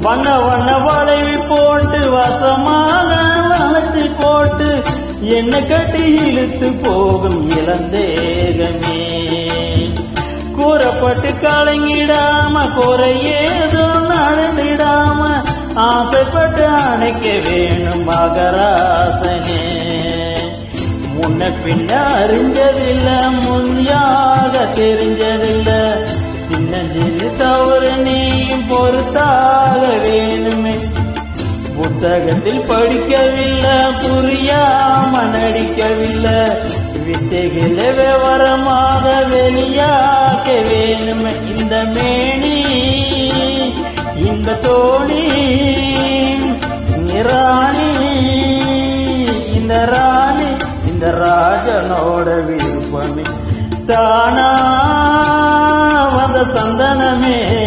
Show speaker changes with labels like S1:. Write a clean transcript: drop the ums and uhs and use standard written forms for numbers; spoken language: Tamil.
S1: வண்ண வண்ண வளைவி போட்டு வசமாக வளர்ச்சி போட்டு என்ன கட்டி இழுத்து போகும் இளந்தேகமே கூறப்பட்டு கலங்கிடாம குறையேதும் நடந்திடாம ஆசைப்பட்டு அணைக்க வேணும் மகராசனே முன்ன பின்ன அறிஞ்சதில்ல முன்யாக தெரிஞ்சதில்ல சின்ன சிறு தவறு நீயும் பொறுத்தாக வேணுமே புத்தகத்தில் படிக்கவில்லை புரியாம நடிக்கவில்லை வித்தைகளை விவரமாக வெளியாக்க வேணுமே இந்த மேனி இந்த தோணி ராணி இந்த ராணி இந்த ராஜனோட விருப்பமே தானா வந்த சந்தனமே